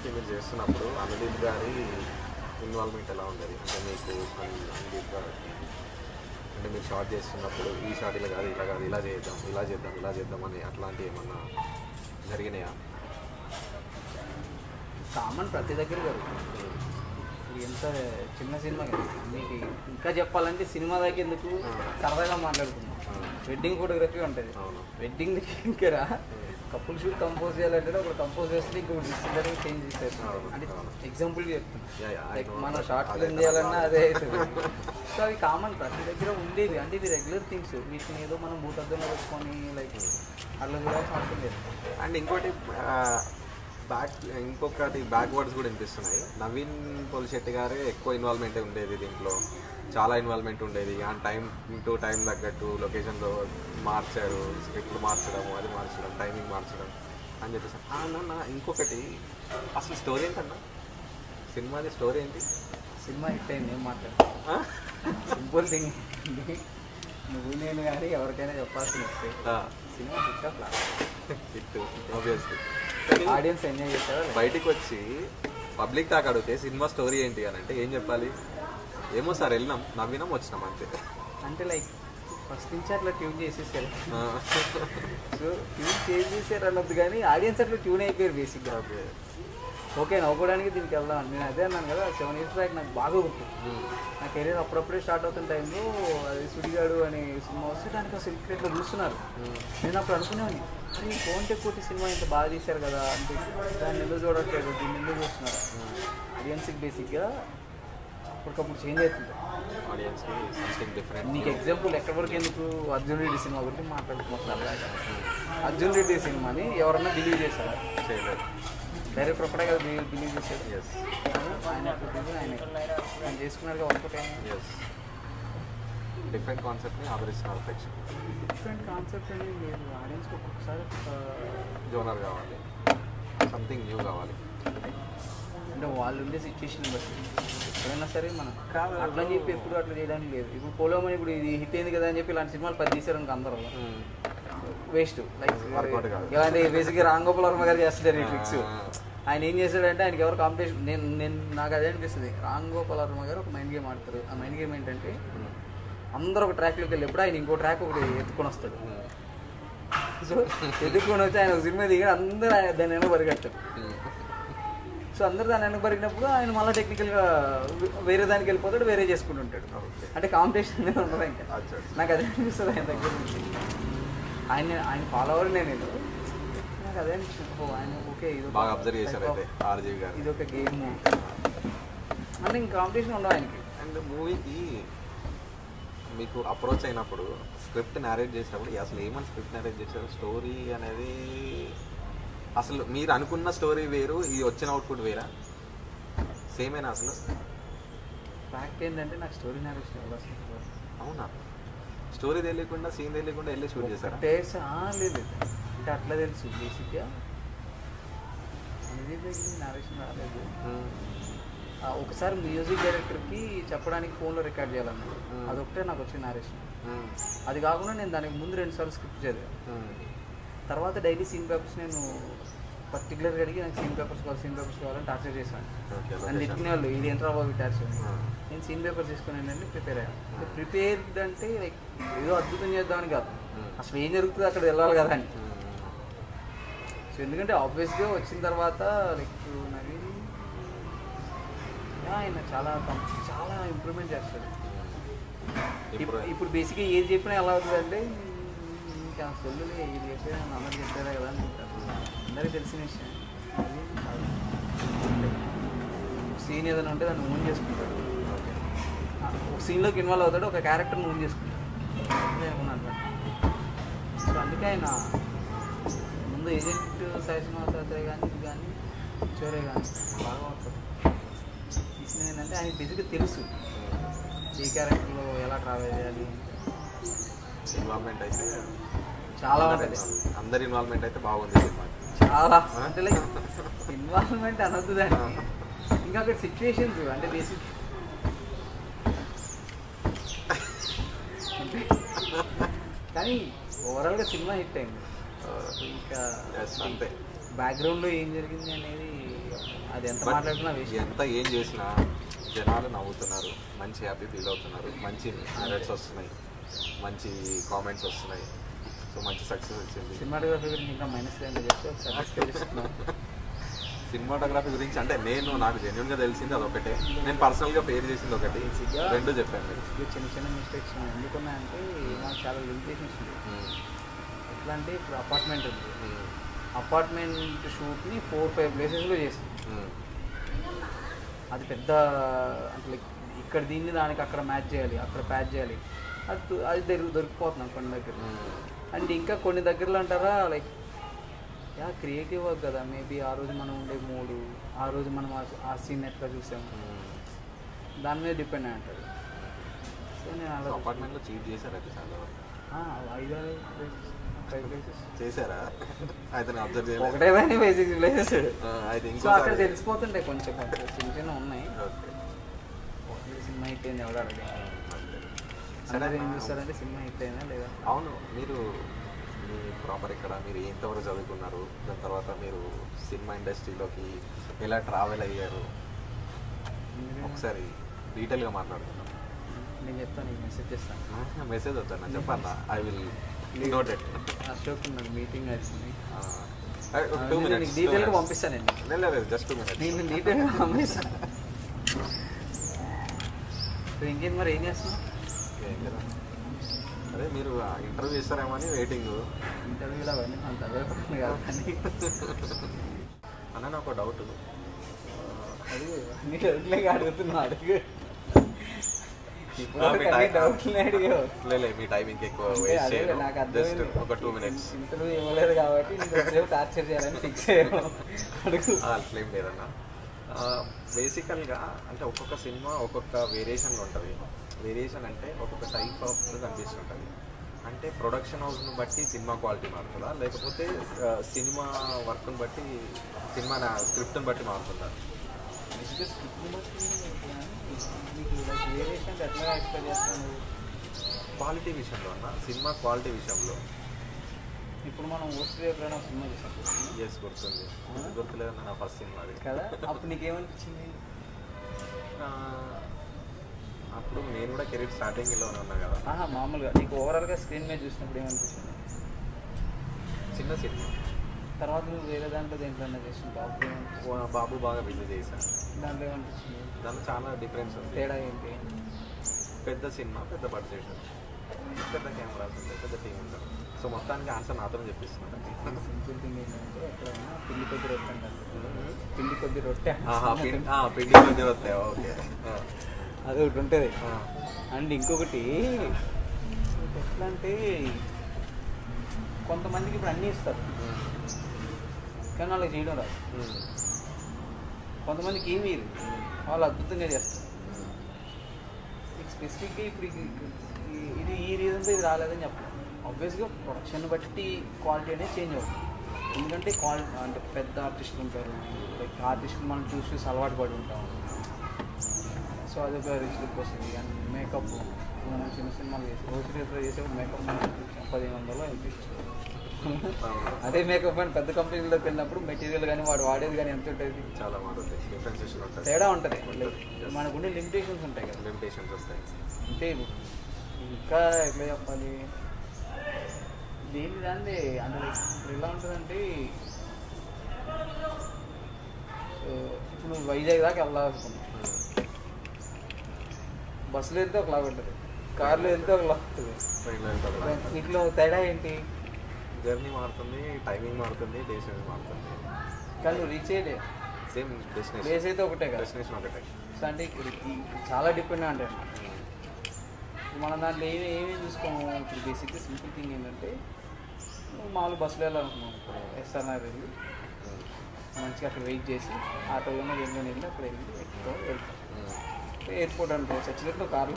Industry మీరు చేస్తున్నప్పుడు అనుదీప్ గారి ఇన్వాల్వ్మెంట్ ఎలా ఉండేది? అంటే మీకు అనుదీప్ గారు అంటే మీరు షార్ట్ చేస్తున్నప్పుడు ఈ షార్ట్ ఇలా కాదు ఇలా కాదు ఇలా చేద్దాం అని అట్లాంటివి ఏమన్నా జరిగినాయా? కామన్ ప్రతి దగ్గర జరుగుతుంది. ఎంత చిన్న సినిమా కదా మీకు ఇంకా చెప్పాలంటే సినిమా దగ్గర ఎందుకు సరదాగా మాట్లాడుకున్నాం. వెడ్డింగ్ ఫోటోగ్రఫీ ఉంటుంది. వెడ్డింగ్ దగ్గర కపుల్ షూట్ కంపోజ్ చేయాలంటే ఒకటి కంపోజ్ చేస్తే ఇంకొకటి డిసిజన్ చేంజ్ చేస్తారు. అంటే ఎగ్జాంపుల్గా చెప్తున్నాను, లైక్ మనం షార్ట్ ఫిల్మ్ చేయాలన్నా అదే అవుతుంది. సో అవి కామన్ ప్రతి దగ్గర ఉండేవి. అంటే ఇవి రెగ్యులర్ థింగ్స్. వీటిని ఏదో మనం భూతద్దంలో పెట్టుకొని లైక్ అట్లా కూడా అవసరం లేదు. అండ్ ఇంకొకటి బ్యాక్వర్డ్స్ కూడా వినిపిస్తున్నాయి. నవీన్ పోలిశెట్టి గారే ఎక్కువ ఇన్వాల్వ్మెంట్ ఉండేది దీంట్లో, చాలా ఇన్వాల్వ్మెంట్ ఉండేది. అండ్ టైం తగ్గట్టు లొకేషన్లో మార్చారు, స్క్రిప్ట్ మార్చడం, అది మార్చడం, టైమింగ్ మార్చడం అని చెప్పేసి అన్న. ఇంకొకటి అసలు స్టోరీ ఏంటన్నా? సినిమాది స్టోరీ ఏంటి? సినిమా హిట్ అయింది, ఏం మాట్లాడు. Simple thing. నువ్వు నేను కానీ ఎవరికైనా చెప్పాల్సి వస్తే cinema hit of hit obviously. Audience enjoy చేస్తారా? బయటికి వచ్చి పబ్లిక్ టాక్ అడిగితే సినిమా స్టోరీ ఏంటి అని అంటే ఏం చెప్పాలి? ఏమో సార్ వెళ్ళినాం, నవ్వినాం, వచ్చినాం అంతే. అంటే లైక్ ఫస్ట్ నుంచి అట్లా ట్యూన్ చేసేసారు. సో ట్యూన్ చేసేసారు అన్నది కానీ ఆడియన్స్ అట్లా ట్యూన్ అయిపోయారు బేసిక్గా. ఓకే నవ్వుకోవడానికి దీనికి వెళ్దాం. నేను అదే అన్నాను కదా, 7 years బ్యాక్ నాకు బాగా గుర్తు. నా కెరీర్ అప్పుడప్పుడే స్టార్ట్ అవుతున్న టైంలో అది సుడిగాడు అనే సినిమా వస్తే దానికి అసలు ఇట్లా చూస్తున్నారు. నేను అప్పుడు అనుకునేవాడిని, అరే ఫోన్ టెక్కోటి సినిమా ఇంత బాగా తీశారు కదా అంటే దాన్ని ఎందుకు చూడట్లేదు, దీన్ని ఎందుకు చూస్తున్నారు. ఆడియన్స్కి బేసిక్గా అప్పటికప్పుడు చేంజ్ అవుతుంది. ఆడియన్స్కి సంథింగ్ డిఫరెంట్. నీకు ఎగ్జాంపుల్ ఎక్కడి వరకు ఎందుకు అర్జున్ రెడ్డి సినిమా గురించి మాట్లాడుకుంటున్నారు. అర్జున్ రెడ్డి సినిమాని ఎవరన్నా బిలీవ్ చేశారా? డైరెక్టర్ ఒక్కడే కదా బిలీవ్ చేశాడు. ఆయన ఆయన చేసుకున్నాడు కాబట్టి డిఫరెంట్ కాన్సెప్ట్ని ఆదరిస్తున్నారు ప్రేక్షకులు. డిఫరెంట్ కాన్సెప్ట్ అనేది లేదు. ఆడియన్స్కి ఒక్కొక్కసారి జోనర్ కావాలి, సంథింగ్ న్యూ కావాలి. అంటే వాళ్ళు ఉండే సిచ్యువేషన్ బట్టి ఎప్పుడైనా సరే మనం అట్లా చెప్పి ఎప్పుడు అట్లా చేయడానికి లేదు. ఇప్పుడు పోలోమని ఇప్పుడు ఇది హిట్ అయింది కదా అని చెప్పి ఇలాంటి సినిమాలు 10 తీశారు అనుకో అందరూ వేస్ట్. లైక్ ఇలాంటి బేసిక్గా రామ్ గోపాల్ వర్మ గారు చేస్తారు ఈ ట్రిక్స్. ఆయన ఏం చేశాడంటే ఆయనకి ఎవరు కాంపిటీషన్ నేను నాకు అదే అనిపిస్తుంది. రామ్ గోపాల్ వర్మ గారు ఒక మైండ్ గేమ్ ఆడతారు. ఆ మైండ్ గేమ్ ఏంటంటే అందరూ ఒక ట్రాక్లోకి వెళ్ళి ఎప్పుడు ఆయన ఇంకో ట్రాక్ ఒకటి ఎత్తుకొని వస్తాడు. సో ఎత్తుకొని వచ్చి ఆయన ఒక సినిమా దిగి అందరూ దాని వెనక పరిగెడతారు. సో అందరూ దాని వెనక పరిగినప్పుడు ఆయన మళ్ళీ టెక్నికల్గా వేరే దానికి వెళ్ళిపోతాడు, వేరే చేసుకుంటుంటాడు. అంటే కాంపిటీషన్ అనేది ఉండదు ఇంకా. నాకు అదే అనిపిస్తుంది ఆయన దగ్గర నుంచి. ఆయన ఫాలోవర్ నేను నాకు అదే అనిపిస్తుంది. ఆయన ఓకే ఇది బాగా అబ్జర్వ్ చేశారు అయితే ఆర్జీవి గారు. ఇది ఒక గేమ్ అంటే ఇంక కాంపిటీషన్ ఉండవు ఆయనకి. అండ్ మూవీకి మీకు అప్రోచ్ అయినప్పుడు స్క్రిప్ట్ నేరేట్ చేసినప్పుడు అసలు ఏమని స్క్రిప్ట్ నేరేట్ చేశారు? స్టోరీ అనేది అసలు మీరు అనుకున్న స్టోరీ వేరు, ఇది వచ్చిన అవుట్పుట్ వేరా? సేమేనా అసలు? ఫ్యాక్ట్ ఏంటంటే నాకు స్టోరీ నేరేషన్ అవ్వాలి. అవునా? స్టోరీ తెలియకుండా సీన్ తెలియకుండా వెళ్ళి షూట్ చేశారా? లేదు అంటే అట్లా తెలుసు బేసిక్గా అనేది నేరేషన్ రాలేదు. ఒకసారి మ్యూజిక్ డైరెక్టర్కి చెప్పడానికి ఫోన్లో రికార్డ్ చేయాలన్నాడు. అదొకటే నాకు వచ్చిన నేరేషన్. అది కాకుండా నేను దానికి ముందు 2 సార్లు స్క్రిప్ట్ చదివాను. తర్వాత డైలీ సీన్ పేపర్స్ నేను పర్టికులర్గా అడిగి నాకు సీన్ పేపర్స్ కావాలని టార్చర్ చేశాను. నన్ను తిట్టుకునే వాళ్ళు ఇది ఏంట్రా బాబు టార్చర్. నేను సీన్ పేపర్స్ తీసుకుని ఏంటంటే ప్రిపేర్ అయ్యాను. ప్రిపేర్డ్ అంటే లైక్ ఏదో అద్భుతం చేద్దామని కాదు, అసలు ఏం జరుగుతుంది అక్కడ వెళ్ళాలి కదా అని. సో ఎందుకంటే ఆబ్వియస్గా వచ్చిన తర్వాత లైక్ నవీన్ ఆయన చాలా ఇంప్రూవ్మెంట్ చేస్తాడు. ఇప్పుడు బేసిక్గా ఏది చెప్పినా ఎలా అవుతుందంటే ఇంకా సొల్లులే ఇది చెప్పినా అందరికి చెప్పారా కదా అనుకుంటారు. అందరికీ తెలిసిన విషయం. సీన్ ఏదైనా ఉంటే దాన్ని మూవ్ చేసుకుంటాడు. ఒక సీన్లోకి ఇన్వాల్వ్ అవుతాడు, ఒక క్యారెక్టర్ మూవ్ చేసుకుంటాడు. సో అందుకే ఆయన ముందు ఏజెంట్ సాయిశ్రీనివాసరావు కానీ చోరే కానీ బాగా ఉంటుంది. తీసిన ఏంటంటే ఆయన బేసిక్గా తెలుసు ఈ క్యారెక్టర్లో ఎలా ట్రావెల్ చేయాలి. ఇన్వాల్వ్మెంట్ అయితే చాలా ఉంటుంది. అందరి ఇన్వాల్వ్మెంట్ అయితే బాగుంది సినిమా. చాలా అంటే లైక్ ఇన్వాల్వ్మెంట్ అనొద్దు దాన్ని. ఇంకా అక్కడ సిచ్యువేషన్స్ అంటే బేసిక్ కానీ ఓవరాల్గా సినిమా హిట్ అయింది. ఇంకా అంతే బ్యాక్గ్రౌండ్లో ఏం జరిగింది అనేది అది ఎంత మాట్లాడుతున్నా వేస్ట్. ఎంత ఏం చేసినా జనాలు నవ్వుతున్నారు, మంచి హ్యాపీ ఫీల్ అవుతున్నారు, మంచి రేట్స్ వస్తున్నాయి, మంచి కామెంట్స్ వస్తున్నాయి, సో మంచి సక్సెస్ వచ్చింది. సినిమాటోగ్రఫీ గురించి ఇంకా మైనస్ చెప్తే ఒకసారి సినిమాటోగ్రఫీ గురించి అంటే నాకు జెన్యున్గా తెలిసింది అదొకటే, నేను పర్సనల్గా పేరు చేసింది ఒకటి, రెండు చెప్పాను మీరు. చిన్న చిన్న మిస్టేక్స్ ఎందుకున్నాయంటే మాకు చాలా లిమిటేషన్స్ ఉంది. ఎట్లా అంటే ఇప్పుడు అపార్ట్మెంట్ ఉంది, అపార్ట్మెంట్ షూట్ని 4-5 ప్లేసెస్లో చేసాం. అది పెద్ద అంటే లైక్ ఇక్కడ దీన్ని దానికి అక్కడ మ్యాచ్ చేయాలి, అక్కడ ప్యాచ్ చేయాలి, అది దొరికిపోతున్నాం కొన్ని దగ్గర. అండ్ ఇంకా కొన్ని దగ్గరలో అంటారా లైక్ క్రియేటివ్ వర్క్ కదా, మేబీ ఆ రోజు మనం ఉండే మూడు, ఆ రోజు మనం ఆ సీన్ ఎట్లా చూసాము దాని మీద డిపెండ్ అయి ఉంటుంది. సో నేను అలా అపార్ట్మెంట్లో చీట్ చేశారు అది చాలా 5 ప్లేసెస్ చేశారా? అయితే అబ్జర్వ్ చేయాలి, ఒకటే 5-6 ప్లేసెస్. సో అక్కడ అయితే తెలిసిపోతుంటాయి కొంచెం చిన్న చిన్న ఉన్నాయి. సినిమా హిట్ అయింది ఎవరు అడగాలి, అందరూ ఏం చూస్తారంటే సినిమా హిట్ అయిందా లేదా. అవును, మీరు మీ ప్రాపర్ ఇక్కడ మీరు ఎంతవరకు చదువుకున్నారు, దాని తర్వాత మీరు సినిమా ఇండస్ట్రీలోకి ఎలా ట్రావెల్ అయ్యారు, ఒకసారి డీటెయిల్గా మాట్లాడుతున్నాం. నేను చెప్తాను, నీకు మెసేజ్ చేస్తాను. మెసేజ్ వద్దా చెప్పన్నా, I will note it. Ashok నాకు మీటింగ్ వచ్చింది, 2 minutes డీటెయిల్గా పంపిస్తాను. లేదు జస్ట్ 2 minutes నేను డీటెయిల్గా పంపిస్తాను. ఇంకేంటి మరి ఏం చేస్తున్నావు? ఏం కదా, అదే మీరు ఇంటర్వ్యూ చేస్తారేమో అని వెయిటింగ్. ఇంటర్వ్యూలో అవన్నీ అంత అదే కాదు కానీ అన్న నాకు ఒక డౌట్, అడుగు అన్ని డౌట్లే అడుగుతున్నా, అడుగు. లేదు మీ టైమింగ్ ఎక్కువ వేస్ట్ చేయను, జస్ట్ ఒక 2 minutes. ఇంటర్వ్యూ ఇవ్వలేదు కాబట్టి నేను టార్చర్ చేయాలని ఫిక్స్ అయ్యాను. అడుగు. అట్లేం లేదన్న, బేసికల్గా అంటే ఒక్కొక్క సినిమా ఒక్కొక్క వేరియేషన్లో ఉంటుంది. వేరియేషన్ అంటే ఒక్కొక్క టైప్ ఆఫ్ కనిపిస్తుంటుంది. అంటే ప్రొడక్షన్ హౌస్ను బట్టి సినిమా క్వాలిటీ మారుతుందా, లేకపోతే సినిమా వర్క్ని బట్టి సినిమా స్క్రిప్ట్ని బట్టి మారుతుందా? క్వాలిటీ విషయంలో అన్న, సినిమా క్వాలిటీ విషయంలో ఇప్పుడు మనం ఓస్ట్రీ ఎప్పుడైనా సినిమా చూసాం, ఎస్ గుర్తుంది, గుర్తులేదన్న నా ఫస్ట్ సినిమా అది కదా. అప్పుడు నీకేమనిపించింది? అప్పుడు నేను కూడా కెరీర్ స్టార్టింగ్లోనే ఉన్నా కదా. మామూలుగా నీకు ఓవరాల్గా స్క్రీన్ మీద చూసినప్పుడు ఏమనిపించింది? చిన్న సినిమా, తర్వాత నువ్వు వేరే దాంట్లో దేంట్లో చేసిన బాబు బాగా బిజీ చేశాను, దాంట్లో ఏమనిపించింది? దాంట్లో చాలా డిఫరెన్స్ ఉంది. తేడా ఏంటి? పెద్ద సినిమా, పెద్ద బడ్జెట్, పెద్ద కెమెరాస్ ఉంటాయి, పెద్ద టీం ఉంటారు. సో మొత్తానికి ఆన్సర్ నాతో చెప్పిస్తున్నాను. సింపుల్ థింగ్ ఏంటంటే ఎక్కడైనా పిండి కొద్ది రొట్టె అంటారు, పిండి కొద్ది రొట్టె, పిండి కొద్ది రొట్టె, ఓకే, అది ఒకటి ఉంటుంది. అండ్ ఇంకొకటి ఎట్లా అంటే కొంతమందికి ఇప్పుడు అన్నీ ఇస్తారు కానీ వాళ్ళకి చేయడం రాదు. కొంతమందికి ఏమీ వాళ్ళు అద్భుతంగా చేస్తారు. స్పెసిఫిక్గా ఇప్పుడు ఇది ఈ రీజన్తో ఇది రాలేదని చెప్పాలి. ఆబ్వియస్గా ప్రొడక్షన్ బట్టి క్వాలిటీ అనేది చేంజ్ అవుతుంది. ఎందుకంటే అంటే పెద్ద ఆర్టిస్టులు ఉంటారు, లైక్ ఆర్టిస్టులు మనం చూసి అలవాటు పడి ఉంటాం. సో అది ఒక రిచ్ లుక్ వస్తుంది. అండ్ మేకప్ మనం చిన్న సినిమాలు చేసి రోజు చేసేప్పుడు మేకప్ 1500 ఎంత ఇస్తుంది. అదే మేకప్ అని పెద్ద కంపెనీలోకి వెళ్ళినప్పుడు మెటీరియల్ కానీ వాడు వాడేది కానీ ఎంత ఉంటుంది, చాలా మారుతుంది, తేడా ఉంటుంది. మనకుండే లిమిటేషన్స్ ఉంటాయి కదా, లిమిటేషన్స్ ఉంటాయి. అంటే ఇంకా ఎట్లా చెప్పాలి, దేని దాన్ని అంటే లైక్ ఇప్పుడు ఎలా ఉంటుందంటే ఇప్పుడు నువ్వు వైజాగ్ దాకా వెళ్ళాలనుకున్నావు, బస్సులో వెళ్తే ఒకలాగా ఉంటుంది, కార్లో వెళ్తే ఒకలా ఉంటుంది. వీటిలో తేడా ఏంటి? జర్నీ మారుతుంది, టైమింగ్ మారుతుంది, డెస్టినేషన్ మారుతుంది, కానీ నువ్వు రీచ్ అయ్యే సేమ్ డెస్టినేషన్, ప్లేస్ అయితే ఒకటే కదా, డెస్టినేషన్ ఒకటే. సో అంటే చాలా డిపెండ్ అంటే మనం దాంట్లో ఏమేమి చూసుకోము. ఇప్పుడు బేసిక్గా సింపుల్ థింగ్ ఏంటంటే మామూలు బస్సులో వెళ్ళాలనుకున్నాం, ఎస్ఆర్ఆర్ వెళ్ళి మంచిగా అక్కడ వెయిట్ చేసి ఆటోలోనే దేనిలోనే వెళ్ళి అక్కడ వెళ్ళి వెళ్తాం. ఎయిర్పోర్ట్ అనుకో చచ్చినట్టు కార్లో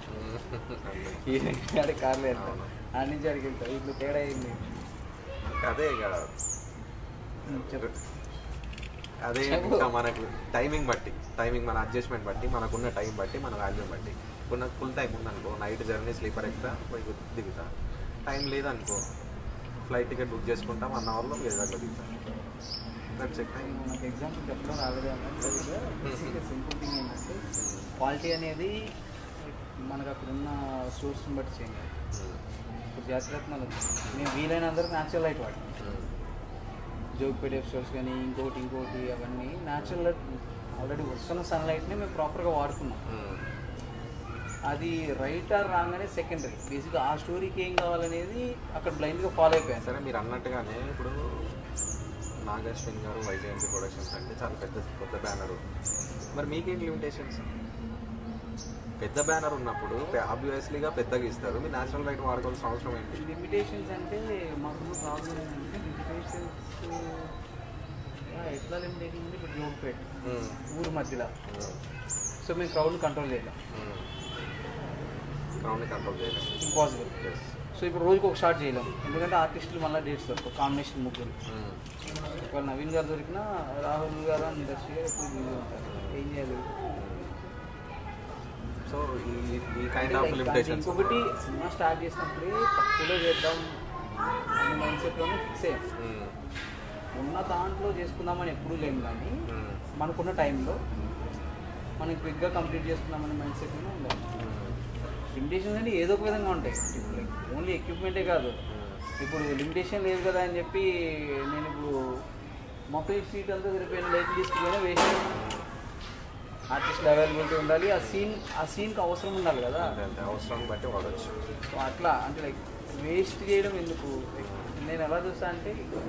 అదే కార్లో వెళ్తాం, ఆడి నుంచి అడిగి వెళ్తాం. ఇప్పుడు తేడా అయింది అదే అదే ఇంకా మనకు టైమింగ్ బట్టి, మన అడ్జస్ట్మెంట్ బట్టి, మనకున్న టైం బట్టి, మన వాల్యూ బట్టి. ఇప్పుడు నాకు ఫుల్ టైం ఉందనుకో, నైట్ జర్నీ స్లీపర్ ఎక్కుతా పోయి దిగుతా. టైం లేదనుకో ఫ్లైట్ టికెట్ బుక్ చేసుకుంటాం, 1 అవర్లో వేరేదాకా దిగుతాం. That's it. నాకు ఎగ్జాంపుల్ చెప్పడం రాలేదు అన్నట్టుగా బేసిక్గా సింపుల్ థింగ్ ఏంటంటే క్వాలిటీ అనేది మనకు అక్కడ ఉన్న సోర్స్ని బట్టి చేంజ్. ఇప్పుడు జాతిరత్నాలు మేము వీలైనందరూ న్యాచురల్ లైట్ వాడతాం. జోగిపేట ఎపిసోడ్స్ కానీ ఇంకోటి అవన్నీ న్యాచురల్ లైట్ ఆల్రెడీ వస్తున్న సన్లైట్ని మేము ప్రాపర్గా వాడుకున్నాం. అది రైట్ ఆర్ రాంగ్ అనేది సెకండరీ. బేసిక్గా ఆ స్టోరీకి ఏం కావాలనేది అక్కడ బ్లైండ్గా ఫాలో అయిపోయాను. సరే, మీరు అన్నట్టుగానే ఇప్పుడు నాగశ్విన్ గారు వైజయంతి ప్రొడక్షన్స్ అంటే చాలా పెద్ద బ్యానరు. మరి మీకేంటి లిమిటేషన్స్? పెద్ద బ్యానర్ ఉన్నప్పుడు ఆబ్వియస్లీగా పెద్దగా ఇస్తారు, మీరు న్యాచురల్ లైట్ వాడుకోవాల్సిన అవసరం ఏంటి? లిమిటేషన్స్ అంటే మాకున్న ప్రాబ్లం ఏంటంటే లిమిటేషన్స్ ఎట్లా లిమిటేషన్ ఉంది. ఇప్పుడు జోగిపేట ఊరు మధ్యలో, సో మేము క్రౌడ్ని కంట్రోల్ చేయలేం. ఇంపాసిబుల్. సో ఇప్పుడు రోజుకి ఒక షాట్ చేయలేం, ఎందుకంటే ఆర్టిస్టులు మళ్ళీ డేట్స్ దొరకవు. కాంబినేషన్ ముగ్గురు, ఒకవేళ నవీన్ గారు దొరికినా రాహుల్ గారు అని ఇండస్ట్రీ గారు ఎప్పుడు బిజీ ఉంటారు. ఏం చేయాలి? సో ఈ కైండ్ ఆఫ్ లిమిటేషన్స్. ఇంకొకటి సినిమా స్టార్ట్ చేసినప్పుడే తక్కువలో చేద్దాం అనే మైండ్ సెట్లోనే ఫిక్స్ అయ్యాం. ఉన్న దాంట్లో చేసుకుందామని ఎప్పుడూ లేము, కానీ మనకున్న టైంలో మనం క్విక్గా కంప్లీట్ చేసుకుందామనే మైండ్ సెట్లోనే ఉండాలి. లిమిటేషన్స్ అంటే ఏదో ఒక విధంగా ఉంటాయి. ఇప్పుడు ఓన్లీ ఎక్విప్మెంటే కాదు. ఇప్పుడు లిమిటేషన్ లేదు కదా అని చెప్పి నేను ఇప్పుడు మొత్తం సీట్ అంతా సరిపోయిన లైట్ తీసుకుపోయినా వేస్ట్. ఆర్టిస్టులు అవైలబిలిటీ ఉండాలి, ఆ సీన్కి అవసరం ఉండాలి కదా, అవసరం బట్టి వాడచ్చు. సో అట్లా అంటే లైక్ వేస్ట్ చేయడం ఎందుకు? నేను ఎలా చూస్తా అంటే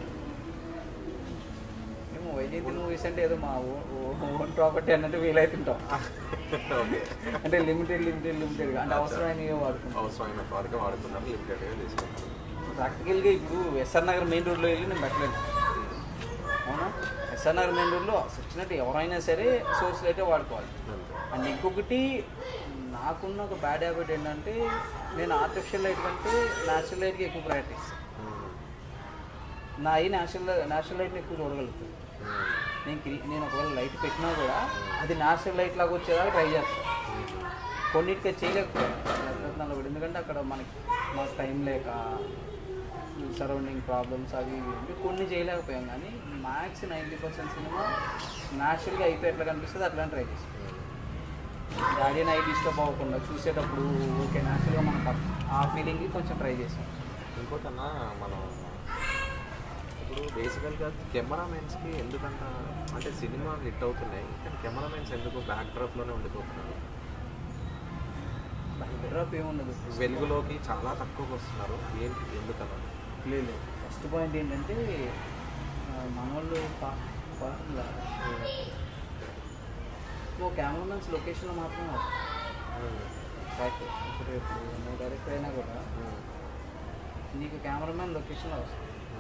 మేము వైజయంతి మూవీస్ అంటే ఏదో మా ఓన్ ప్రాపర్టీ అన్నట్టు ఫీల్ అవుతుంటాం. అంటే లిమిటెడ్గా అంటే అవసరమైనవి వాడుకుంటాం. అవసరమైన వరకు వాడుతున్నారు, లిమిటెడ్గా తీసుకుంటాం. ప్రాక్టికల్గా ఇప్పుడు ఎస్ఆర్ నగర్ మెయిన్ రోడ్లో వెళ్ళి నేను పెట్టలేదు, అవునా? ఎస్ఆర్ నగర్ మెయిన్ రోడ్లో వచ్చినట్టు ఎవరైనా సరే సోర్స్ లైటే వాడుకోవాలి. అండ్ ఇంకొకటి నాకున్న ఒక బ్యాడ్ హ్యాబిట్ ఏంటంటే నేను ఆర్టిఫిషియల్ లైట్ కంటే న్యాచురల్ లైట్కి ఎక్కువ ప్రయారిటీ ఇస్తాను. నా ఈ న్యాచురల్ లైట్ని ఎక్కువ చూడగలుగుతాను. నేను ఒకవేళ లైట్ పెట్టినా కూడా అది న్యాచురల్ లైట్ లాగా వచ్చేదాకా ట్రై చేస్తాను. కొన్నిటికి చేయలేకపోయాను కూడా, ఎందుకంటే అక్కడ మాకు టైం లేక సరౌండింగ్ ప్రాబ్లమ్స్ అవి ఇవి కొన్ని చేయలేకపోయాం. కానీ మ్యాక్స్ 90% సినిమా న్యాచురల్గా అయిపోయి ఎట్లా కనిపిస్తుంది అట్లా ట్రై చేస్తాం. డాడీ నైట్ డిస్టర్బ్ అవ్వకుండా చూసేటప్పుడు ఓకే న్యాచురల్గా మనకు ఆ ఫీలింగ్కి కొంచెం ట్రై చేసాం. ఇంకోటన్నా మనం ఇప్పుడు బేసికల్గా కెమెరామెన్స్కి ఎందుకంట అంటే సినిమా హిట్ అవుతున్నాయి, కానీ కెమెరామెన్స్ ఎందుకు బ్యాక్ డ్రాప్లోనే ఉండిపోతున్నారు? బ్యాక్ డ్రాప్ ఏముండదు, వెలుగులోకి చాలా తక్కువగా వస్తున్నారు. ఏంటి ఎందుకన్నా? లేదు, ఫస్ట్ పాయింట్ ఏంటంటే మన వాళ్ళు నువ్వు కెమెరామెన్స్ లొకేషన్లో మాత్రమే వస్తావు. కరెక్ట్. ఇప్పుడు నువ్వు డైరెక్టర్ అయినా కూడా నీకు కెమెరామెన్ లొకేషన్లో వస్తుంది.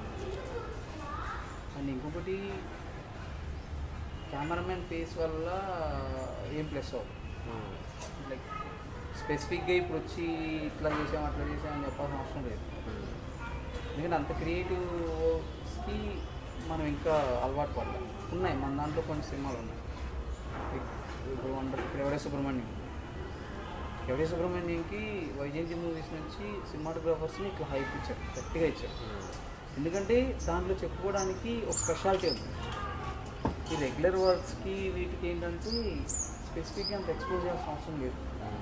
అండ్ ఇంకొకటి కెమెరామెన్ ఫేస్ వల్ల ఏం ప్లస్ అవ్వదు. లైక్ స్పెసిఫిక్గా ఇప్పుడు వచ్చి ఇట్లా చేసాం అట్లా చేసామని చెప్పాల్సిన అవసరం లేదు. ఎందుకంటే అంత క్రియేటివ్స్కి మనం ఇంకా అలవాటు పడలేం. ఉన్నాయి మన దాంట్లో కొన్ని సినిమాలు ఉన్నాయి. ఇప్పుడు ఎవడే సుబ్రహ్మణ్యంకి వైజయంతి మూవీస్ నుంచి సినిమాటోగ్రాఫర్స్ని ఇట్లా హైప్ ఇచ్చారు, గట్టిగా ఇచ్చారు. ఎందుకంటే దాంట్లో చెప్పుకోవడానికి ఒక స్పెషాలిటీ ఉంది. ఈ రెగ్యులర్ వర్క్స్కి వీటికి ఏంటంటే స్పెసిఫిక్గా అంత ఎక్స్పోజ్ చేయాల్సిన అవసరం లేదు.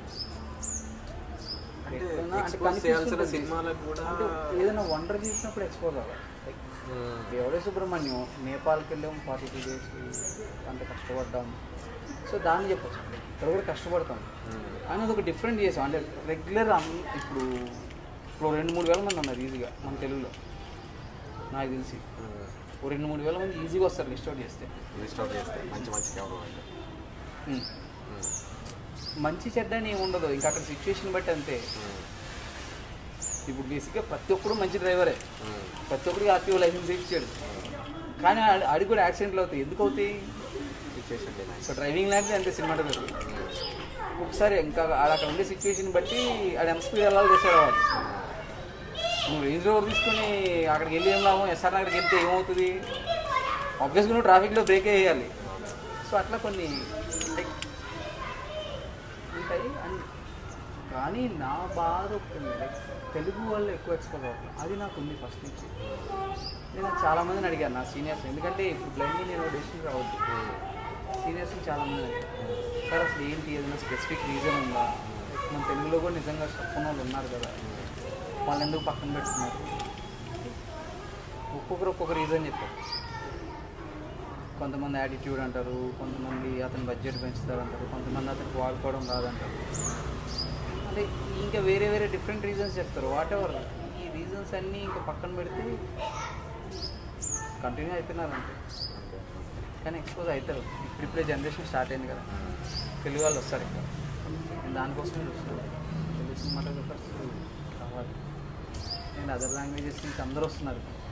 సినిమాలకు కూడా ఏదైనా వండర్ చేసినప్పుడు ఎక్స్పోజ్ అవ్వాలి. ఎవడే సుబ్రహ్మణ్యం నేపాల్కి వెళ్ళాము 42 days అంత కష్టపడ్డాం. సో దాన్ని చెప్పచ్చు, ఇక్కడ కూడా కష్టపడతాం కానీ అది ఒక డిఫరెంట్ చేసాం. అంటే రెగ్యులర్ ఇప్పుడు 2-3 వేల మంది ఉన్నారు ఈజీగా మన తెలుగులో, నాకు తెలిసి 2-3 వేల మంది ఈజీగా వస్తారు లిస్ట్ అవుట్ చేస్తే. మంచి చెడ్డ అని ఏమి ఉండదు, ఇంకా అక్కడ సిచ్యువేషన్ బట్టి అంతే. ఇప్పుడు బేసిక్గా ప్రతి ఒక్కడు మంచి డ్రైవరే, ప్రతి ఒక్కడికి ఆర్టీఓ లైసెన్స్ ఇచ్చాడు, కానీ ఆడికి కూడా యాక్సిడెంట్లు అవుతాయి. ఎందుకు అవుతాయి? సో డ్రైవింగ్ లాంటిది అంతే సినిమాటోగ్రఫీ. ఒకసారి ఇంకా అక్కడ ఉండే సిచ్యువేషన్ బట్టి ఆడ ఎంత స్పీడ్ వెళ్ళాలి చేసాడు వాళ్ళు. నువ్వు రేంజ్ రోవర్ తీసుకొని అక్కడికి వెళ్ళి ఏం లాభం? ఎస్ఆర్ నగర్కి వెళ్తే ఏమవుతుంది? ఆబ్వియస్గా నువ్వు ట్రాఫిక్లో బ్రేక్ వేయాలి. సో అట్లా కొన్ని ఉంటాయి. అండ్ కానీ నా బాధ ఒకటి లైక్ తెలుగు వాళ్ళు ఎక్కువ ఎక్స్పోజ్ అవుతుంది, అది నాకు ఉంది ఫస్ట్ నుంచి. నేను చాలామందిని అడిగాను నా సీనియర్స్, ఎందుకంటే ఇప్పుడు బ్లైండ్లీ నేను డెసిషన్ రావద్దు, సీనియర్స్ని చాలామంది అడిగాను, సార్ అసలు ఏంటి ఏదైనా స్పెసిఫిక్ రీజన్ ఉందా, మన తెలుగులో కూడా నిజంగా స్టఫ్ ఉన్న వాళ్ళు ఉన్నారు కదా, వాళ్ళు ఎందుకు పక్కన పెట్టుకున్నారు, ఒక్కొక్కరు ఒక్కొక్క రీజన్ చెప్పారు. కొంతమంది యాటిట్యూడ్ అంటారు, కొంతమంది అతని బడ్జెట్ పెంచుతారు అంటారు, కొంతమంది అతనికి వాడుకోవడం రాదంటారు, అంటే ఇంకా వేరే వేరే డిఫరెంట్ రీజన్స్ చెప్తారు. వాట్ ఎవర్ ఈ రీజన్స్ అన్నీ ఇంకా పక్కన పెడితే కంటిన్యూ అయిపోయినారంటే, కానీ ఎక్స్పోజ్ అవుతారు. ఇప్పుడిప్పుడే జనరేషన్ స్టార్ట్ అయింది కదా, తెలుగు వాళ్ళు వస్తారు ఇక్కడ, నేను దానికోసమే చూస్తున్నాను. తెలుగు సినిమాటోగ్రఫర్స్ కావాలి, అండ్ అదర్ లాంగ్వేజెస్ నుంచి అందరూ వస్తున్నారు.